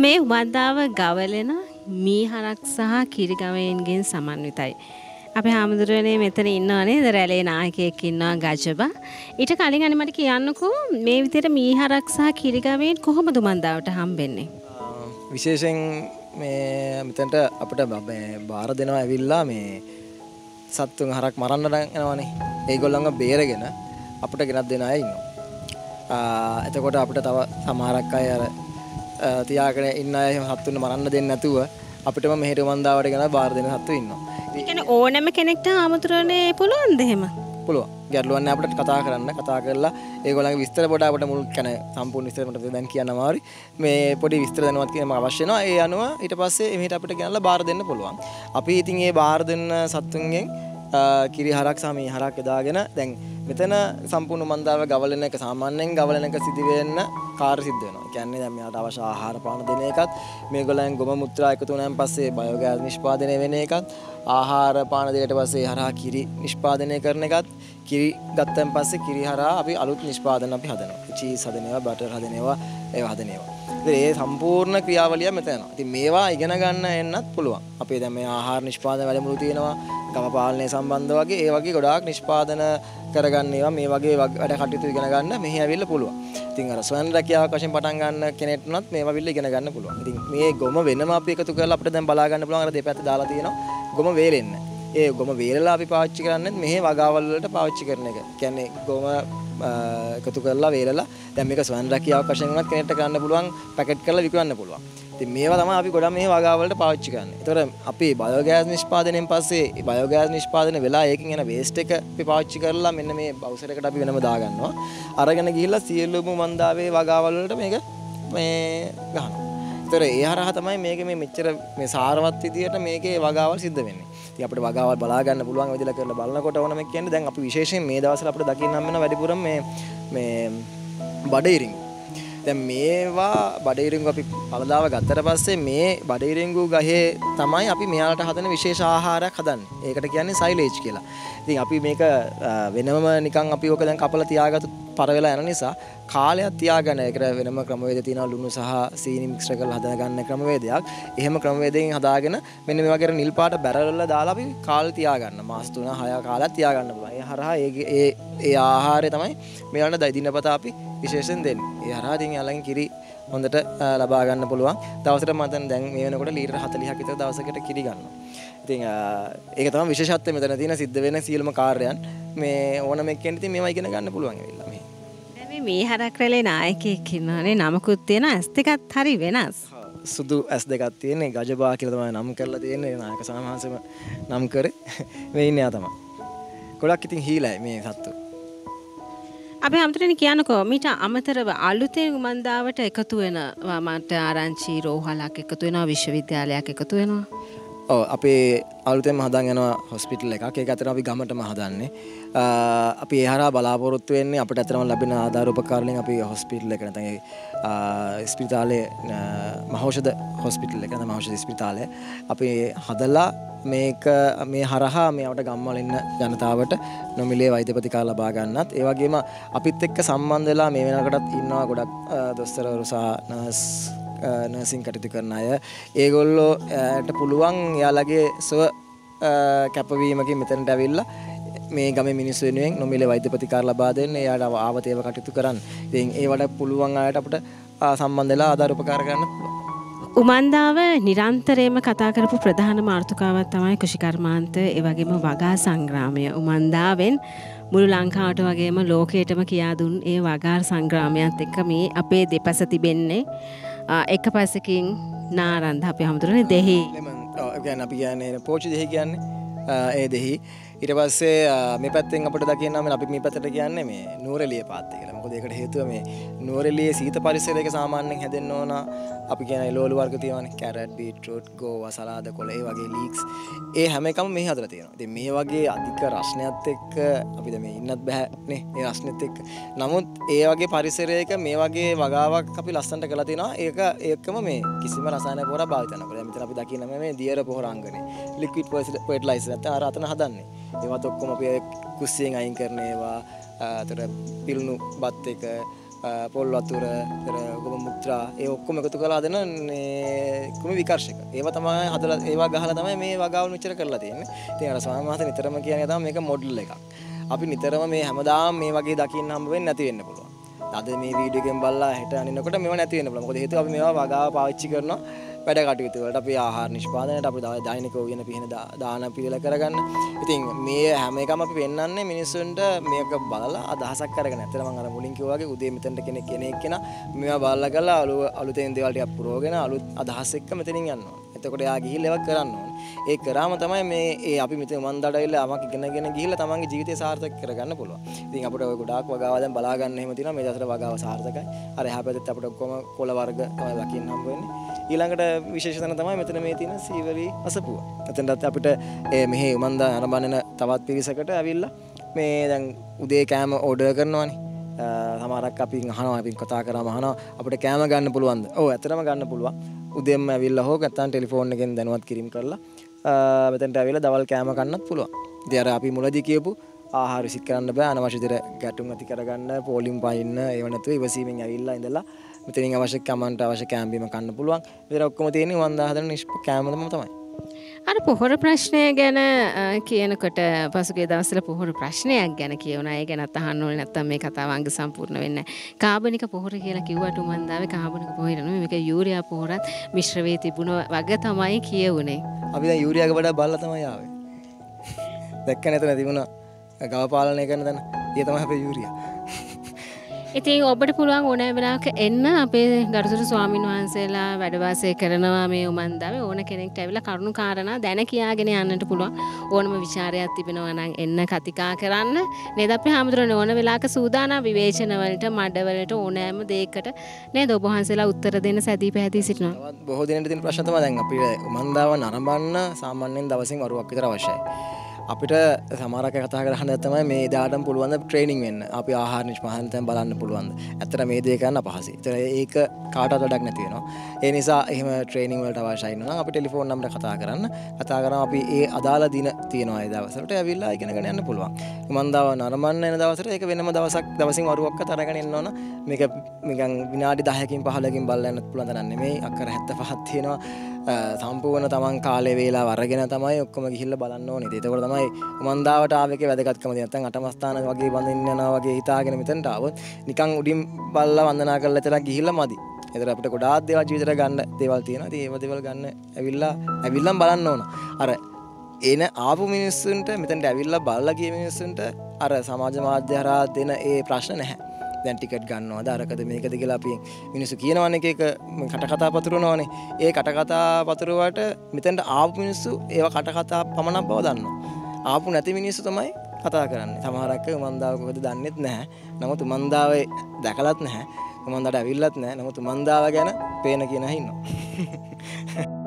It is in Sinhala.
මේ වන්දාව ගවලෙන මීහරක් සහ කිරිගවයින්ගෙන් සමන්විතයි. අපි හාමුදුරුවනේ මෙතන ඉන්නවා නේද? රැළේ නායකයෙක් ඉන්නවා ගජබා. ඊට කලින් අනේ මට කියන්නකෝ මේ විදිහට මීහරක් සහ කිරිගවයින් කොහොමද වන්දාවට හම්බෙන්නේ? විශේෂයෙන් මේ මෙතනට අපිට බාර දෙනවා ඇවිල්ලා මේ සත්තුන් හරක් මරන්න යනවානේ. ඒගොල්ලන්ව බේරගෙන අපිට ගෙනත් දෙන අය ඉන්නවා. එතකොට අපිට තව සමහරක් අය අර තියාගෙන ඉන්න අය සත්තුන් මරන්න දෙන්නේ නැතුව අපිටම මෙහෙට වන්දාවට ගෙන බාර දෙන සත්තු ඉන්නවා. ඒ කියන්නේ ඕනෑම කෙනෙක්ට ආමතුරනේ පුළුවන්ද එහෙම? පුළුවන්. ගැටලුවක් නැහැ අපිට කතා කරලා ඒගොල්ලන්ගේ විස්තර පොඩ අපිට මුල් කියන්නේ සම්පූර්ණ විස්තර මට දැන් කියන්න අමාරුයි. මේ පොඩි විස්තර දැනුවත් කිරීම අවශ්‍ය වෙනවා. ඒ අනුව ඊට පස්සේ මෙහෙට අපිට ගෙනල්ලා බාර දෙන්න පුළුවන්. අපි ඉතින් මේ බාර දෙන්න සත්තුන්ගෙන් කිරි හරක් සහ මේ හරක් යදාගෙන දැන් මෙතන සම්පූර්ණ මන්දාව ගවලන එක සාමාන්‍යයෙන් ගවලන එක සිදු වෙන්න කාර්ය සිද්ධ වෙනවා. කියන්නේ දැන් මෙයාට අවශ්‍ය ආහාර පාන දෙන එකත් මේගොල්ලන් ගොම මුත්‍රා එකතු වුණාන් පස්සේ බයෝගෑස් නිෂ්පාදනය වෙන එකත් ආහාර පාන දෙයට පස්සේ හරහා කිරි නිෂ්පාදනය කරන එකත් කිරි ගත්තන් පස්සේ කිරි හරහා අපි අලුත් නිෂ්පාදන අපි හදනවා. චීස් හදනවා, බටර් හදනවා, ඒවා හදනවා. ඉතින් මේ සම්පූර්ණ ක්‍රියාවලිය මෙතන යනවා. ඉතින් මේවා ඉගෙන ගන්න එන්නත් පුළුවන්. අපේ දැන් මේ ආහාර නිෂ්පාදන වැඩමුළු තියෙනවා. ගම පාලනය සම්බන්ධ වගේ ඒ වගේ ගොඩාක් නිෂ්පාදන කරගන්න ඒවා මේ වගේ වැඩ කටයුතු ඉගෙන ගන්න මෙහි ඇවිල්ලා පුළුවන්. ඉතින් අර ස්වයං රැකියාවක් වශයෙන් පටන් ගන්න කෙනෙක්ට උනත් මේවා ඇවිල්ලා ඉගෙන ගන්න පුළුවන්. ඉතින් මේ ගොම වෙනම අපි එකතු කරලා අපිට දැන් බලා ගන්න පුළුවන් අර දෙපැත්ත දාලා තියෙනවා. ගොම වේලෙන්න. ඒ ගොම වේලලා අපි පාවිච්චි කරන්නේ මෙහි වගාවල් වලට පාවිච්චි කරන එක. කියන්නේ ගොම එකතු කරලා වේලලා දැන් මේක ස්වයං රැකියාවක් වශයෙන් උනත් කෙනෙක්ට ගන්න පුළුවන් පැකට් කරලා විකුණන්න පුළුවන්. ඉතින් මේවා තමයි අපි ගොඩක් මේ වගාවලට පාවිච්චි කරන්නේ. ඒතර අපි බයෝගෑස් නිෂ්පාදනයෙන් පස්සේ බයෝගෑස් නිෂ්පාදනය වෙලා ඒකෙන් එන වේස්ට් එක අපි පාවිච්චි කරලා මෙන්න මේ බවුසර් එකට අපි වෙනම දා ගන්නවා. අරගෙන ගිහිල්ලා සියලුම මන්දාවේ වගාවල් වලට මේක මේ ගහනවා. ඒතර ඒ හරහා තමයි මේක මේ මෙච්චර මේ සාරවත් විදියට මේකේ වගාවල් සිද්ධ වෙන්නේ. ඉතින් අපිට වගාවල් බලා ගන්න පුළුවන් විදිහට කරලා බලනකොට ඕනම කියන්නේ දැන් අපි විශේෂයෙන් මේ දවස්වල අපිට දකින්න හම් වෙන වැඩිපුරම මේ බඩේරින් දැන් මේවා බඩේරින්ගු අපි පළදාව ගත්තට පස්සේ මේ බඩේරින්ගු ගහේ තමයි අපි මෙයාලට හදන විශේෂ ආහාරයක් හදන්නේ. ඒකට කියන්නේ සයිලේජ් කියලා. ඉතින් අපි මේක වෙනම නිකන් අපි ඕක දැන් කපලා තියාගත්තු පර වෙලා යන නිසා කාලයක් තියාගන්න ඒකට වෙනම ක්‍රමවේද තියෙනවා ලුණු සහ සීනි මික්ස් කරලා හදා ගන්න ක්‍රමවේදයක්. එහෙම ක්‍රමවේදයෙන් හදාගෙන මෙන්න මේ වගේ නිල් පාට බැරල් වල දාලා අපි කාලෙ තියාගන්න. මාස 3-6 කාලයක් තියාගන්න පුළුවන්. ඒ හරහා ඒ ආහාරය තමයි මෙයාලට දිනපතා අපි විශේෂයෙන් දෙන්නේ. ඒ හරහා ඉතින් යාළගෙන් කිරි හොඳට ලබා ගන්න පුළුවන්. දවසට මම දැන් මේ වෙනකොට ලීටර් 40ක් විතර දවසකට කිරි ගන්නවා. ඉතින් ඒක තමයි විශේෂත්වය මෙතන තියෙන සිද්ධ වෙන සියලුම කාර්යයන් මේ ඕනම එක්කෙනෙක් ඉතින් මේවා ඉගෙන ගන්න පුළුවන් ඇවිල්ලා මේ. දැන් මේ මීහරක් රැළේ නායකයෙක් ඉන්නවානේ නමකුත් තියෙන ඇස් දෙකත් හරි වෙනස්. සුදු ඇස් දෙකක් තියෙන්නේ ගජබා කියලා තමයි නම් කරලා තියෙන්නේ නායක සමහාසෙම නම් කරේ. මේ ඉන්නේ ආ තමයි. ගොඩක් ඉතින් හීලයි මේ සත්තු. අපි හැමතැනම කියනකෝ මීට අමතරව අලුතෙන් මන්දාවට එකතු වෙනවා මට ආරංචි රෝහලක් එකතු වෙනවා විශ්වවිද්‍යාලයක් එකතු වෙනවා. ඔව් අපේ අලුතෙන්ම හදාගෙන යනවා හොස්පිටල් එකක්. ඒක අතර අපි ගමටම හදන්නේ. අපි ඒ හරහා බලාපොරොත්තු වෙන්නේ අපිට අතරම ලැබෙන ආධාර උපකාර වලින් අපි හොස්පිටල් එක නැත්නම් ඒ ස්පිතාලේ මහෞෂධ හොස්පිටල් එක නැත්නම් මහෞෂධ ස්පිතාලය අපි හදලා මේක මේ හරහා මේවට ගම්වල ඉන්න ජනතාවට නොමිලේ වෛද්‍ය ප්‍රතිකාර ලබා ගන්නත් ඒ වගේම අපිත් එක්ක සම්බන්ධ වෙලා මේ වෙනකොටත් ඉන්නවා ගොඩක් දොස්තරවරු සහ නර්සින් කටයුතු කරන අය. ඒගොල්ලෝට පුළුවන් යාළගේ ස්ව කැපවීමකින් මෙතනට ඇවිල්ලා මේ ගමේ මිනිස්සු වෙනුවෙන් නොමිලේ වෛද්‍ය ප්‍රතිකාර ලබා දෙන්න එයාට ආවතේව කටයුතු කරන්න. ඉතින් ඒවට පුළුවන් අයට අපිට සම්බන්ධ වෙලා ආධාර උපකාර ගන්න පුළුවන්. උමන්දාව නිරන්තරයෙන්ම කතා කරපු ප්‍රධාන මාතෘකාවක් තමයි කෘෂිකර්මාන්ත ඒ වගේම වගා සංග්‍රාමය. උමන්දාවෙන් මුළු ලංකාවට වගේම ලෝකයටම කියා දුන් ඒ වගා සංග්‍රාමයත් එක්ක මේ අපේ දෙපස තිබෙන්නේ එක පසකින් නාරන්ද අපි හමුදුරනේ දෙහි. ඔව් කියන්නේ අපි කියන්නේ පෝච්චි දෙහි කියන්නේ ඒ දෙහි. ඊට පස්සේ මේ පැත්තෙන් අපිට දකින්න නම් අපි මේ පැත්තට කියන්නේ මේ නුවරඑළිය පාත්තේ කියලා. මොකද ඒකට හේතුව මේ නුවරඑළියේ සීත පරිසරයක සාමාන්‍යයෙන් හැදෙන්න ඕන අපි කියන එළවලු වර්ග තියෙනවානේ. කැරට්, බීට්රූට්, ගෝවා, සලාද කොළ ඒ වගේ ලීක්ස්. ඒ හැම එකම මෙහි හදලා තියෙනවා. ඉතින් මේ වගේ අධික රස්නයත් එක්ක අපි දැන් මේ ඉන්නත් බෑ නේ. මේ රස්නෙත් එක්ක. නමුත් ඒ වගේ පරිසරයක මේ වගේ වගාවක් අපි ලස්සනට කරලා තිනවා. ඒක ඒකම මේ කිසිම රසායන පොහොරක් භාවිත කරනවා. දැන් මෙතන අපි දකින්න මේ දියර පොහොර අංගනේ. ලික්විඩ් ෆර්ටිලයිසර් නැත්නම් අර අතන හදන්නේ. ඒවත් ඔක්කොම අපි කුස්සියෙන් අයින් කරන ඒවා අතට පිළුණු බත් එක පොල් වතුර, ගොම මුත්‍රා ඒ ඔක්කොම එකතු කරලා හදන කුමි විකර්ෂක. ඒවා තමයි හදලා ඒවා ගහලා තමයි මේ වගාව මෙච්චර කරලා තියෙන්නේ. ඉතින් අර ස්වාමීන් වහන්සේ නිතරම කියන්නේ තමයි මේක මොඩල් එකක්. අපි නිතරම මේ හැමදාම මේ වගේ දකින්න හම්බ වෙන්නේ නැති වෙන්න පුළුවන්. අද මේ වීඩියෝ එකෙන් බලලා හෙට අනිනකොට මේවා නැති වෙන්න පුළුවන්. මොකද හේතුව අපි මේවා වගාව පාවිච්චි කරනවා වැඩ කටයුතු වලට, අපි ආහාර නිෂ්පාදනයට, අපි දෛනිකව උයන පිහින දාන පිළිවෙල කරගන්න. ඉතින් මේ හැම එකම අපි පෙන්වන්නේ මිනිස්සුන්ට මේක බලලා අදහසක් කරගෙන. ඇත්තට මම අර මුලින් කිව්වා වගේ උදේ මෙතනට කෙනෙක් කෙනා මේවා බලලා කරලා අලුතෙන් දේවල් ටිකක් පුරවගෙන අලුත් අදහස් එක්ක මෙතනින් යනවා. එතකොට එයා ගිහිල්ලා ඒවා කරන්න ඕනේ. ඒ කරාම තමයි මේ අපි මෙතන මන්දාට ඇවිල්ලා යමක් ඉගෙනගෙන ගිහිල්ලා තමන්ගේ ජීවිතය සාර්ථක කරගන්න පුළුවන්. ඉතින් අපිට ඔය ගොඩාක් වගාව දැන් බලා ගන්න එහෙම තියෙනවා. මේ දවස්වල වගාව සාර්ථකයි. අර එහා පැත්තේ අපිට ඔක්කොම කොළ වර්ග තමයි ලකින්න හම්බ වෙන්නේ. ඊළඟට විශේෂ තැන තමයි මෙතන මේ තියෙන සීවරි අසපුව. එතනත් අපිට මෙහි උමන්දා අරබන්නන තවත් පිරිසකට ඇවිල්ලා මේ දැන් උදේ කෑම ඕඩර් කරනවානේ. සමහරක් අපි අහනවා, අපි කතා කරාම අහනවා අපිට කෑම ගන්න පුළුවන්ද? ඔව් ඇත්තටම ගන්න පුළුවන්. උදේම ඇවිල්ලා හෝ නැත්නම් ටෙලිෆෝන් එකෙන් දැනුවත් කිරීම කරලා මෙතනට ඇවිල්ලා දවල් කෑම කන්නත් පුළුවන්. ඉතින් අර අපි මුලදී කියපු ආහාර විසිට කරන්න බෑ, අනවශ්‍ය විදිහට ගැටුම් ඇති කරගන්න, පෝලිම් පයින්න ඒව නැතුව ඉවසීමෙන් ඇවිල්ලා ඉඳලා මෙතනින් අවශ්‍ය කමන්ට අවශ්‍ය කෑම බීම කන්න පුළුවන්. විතර ඔක්කොම තියෙන්නේ වන්දා හදන කෑමම තමයි. අර පොහොර ප්‍රශ්නය ගැන කියනකොට පසුගිය දවස්වල පොහොර ප්‍රශ්නයක් ගැන කියවුණා. ඒ ගැනත් අහන්න ඕනේ, නැත්නම් මේ කතාව අංග සම්පූර්ණ වෙන්නේ නැහැ. කාබනික පොහොර කියලා කිව්වට උමන්දාවේ කාබනික පොහොර නෙමෙයි, මේක යූරියා පොහොරත් මිශ්‍ර වෙී තිබුණ වගේ තමයි කියවුනේ. අපි දැන් යූරියාගේ වඩා බල්ලා තමයි ආවේ. දැක්ක නැතන තිබුණා ගව පාලනය කරන තැන. ඒ තමයි අපේ යූරියා. ඉතින් ඔබට පුළුවන් ඕනෑ වෙලාවක එන්න අපේ ගරුතර ස්වාමීන් වහන්සේලා වැඩ වාසය කරනවා මේ උමන්දාවේ. ඕන කෙනෙක්ට ඇවිල්ලා කරුණු කාරණා දැන කියාගෙන යන්නට පුළුවන්. ඕනම විචාරයක් තිබෙනවා නම් එන්න කතිකා කරන්න. නේද අපි හැමදෙරෝනේ ඕන වෙලාවක සූදානම් විවේචන වලට, මඩ වලට, ඕනෑම දෙයකට නේද ඔබ වහන්සේලා උත්තර දෙන්න සැදී පැහැදී සිටිනවා. තවත් බොහෝ දිනකට තියෙන ප්‍රශ්න තමයි දැන් අපි උමන්දාව නරඹන්න සාමාන්‍යයෙන් දවසින් වරුවක් විතර අවශ්‍යයි. අපිට සමහරක් කතා කරන්න තමයි මේ දාටම පුළුවන් ද ට්‍රේනින් වෙන්න. අපි ආහාර නිෂ්පාදනය දැන් බලන්න පුළුවන්. ඇත්තට මේ දේ කරන්න අපහසුයි. ඒක කාටවත් වැඩක් නැති වෙනවා. ඒ නිසා එහෙම ට්‍රේනින් වලට අවශ්‍යයි නම් අපි ටෙලිෆෝන් නම්බරට කතා කරන්න. කතා කරාම අපි ඒ අදාළ දින තියෙනවා ඒ දවසට ඇවිල්ලා ඉගෙනගෙන යන්න පුළුවන්. මන්දාව නරඹන්න එන දවසට ඒක වෙනම දවසක් දවසින් වරුවක්වත් අරගෙන එන්න ඕන. මේක නිකන් විනාඩි 10කින් 15කින් බලලා යන්නත් පුළුවන් තරම් නෙමෙයි. අක්කර 75ක් තියෙනවා. සම්පූර්ණ තමන් කාලේ වේලාව අරගෙන තමයි ඔක්කොම ගිහිල්ලා බලන්න ඕනේ. ඒකෝර තමයි උමන්දාවට ආවේකේ වැදගත්කම තියෙන. නැත්නම් අටමස්ථාන වගේ වඳින්න යනවා වගේ හිතාගෙන මෙතනට ආවොත් නිකන් උඩින් බල්ලා වන්දනා කරලා ඉතලා ගිහිල්ලා මදි. ඒතර අපිට ගොඩාක් දේවල් ජීවිතේට ගන්න දේවල් තියෙනවා. ඉතින් ඒව දේවල් ගන්න ඇවිල්ලා බලන්න ඕන. අර එන ආපු මිනිස්සුන්ට මෙතනට ඇවිල්ලා බලලා ගිය මිනිස්සුන්ට අර සමාජ මාධ්‍ය හරහා දෙන ඒ ප්‍රශ්න නැහැ. දැන් ටිකට් ගන්නවද අරකද මේකද කියලා අපි මිනිස්සු කියනවනේ එක කටකතා පතුරවනවනේ. ඒ කටකතා පතුරවට මෙතනට ආපු මිනිස්සු ඒව කටකතා පමණක් බව දන්නවා. ආපු නැති මිනිස්සු තමයි කතා කරන්නේ. සමහරක් අය උමන්දාව කොහෙද දන්නෙත් නැහැ. නමුත් උමන්දාවේ දැකලත් නැහැ. උමන්දාට ඇවිල්ලත් නැහැ. නමුත් උමන්දාව ගැන පේන කියන අය ඉන්නවා.